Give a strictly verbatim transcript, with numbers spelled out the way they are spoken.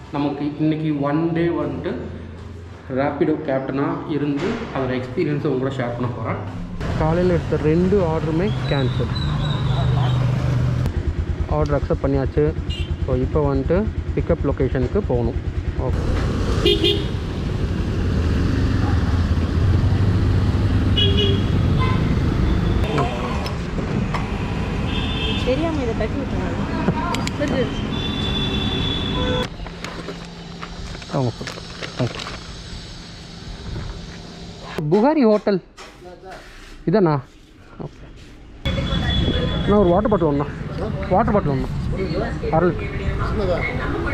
நமக்கு இன்றைக்கி one day வந்துட்டு ரேப்பிடோ கேப்டனாக இருந்து அதோட எக்ஸ்பீரியன்ஸை உங்களோட ஷேர் பண்ண போகிறேன். காலையில் எடுத்த ரெண்டு ஆர்டருமே கேன்சல். ஆர்டர் அக்செப்ட் பண்ணியாச்சு. ஸோ இப்போ வந்துட்டு பிக்கப் லொக்கேஷனுக்கு போகணும். ஓகே, தெரியாமல் இதை தட்டி விட்டாங்க. புகாரி ஹோட்டல் இதாண்ணா? ஓகே, நான் ஒரு வாட்டர் பாட்டில் ஒன்றா வாட்டர் பாட்டில் ஒன்றா அரை லிட்டர்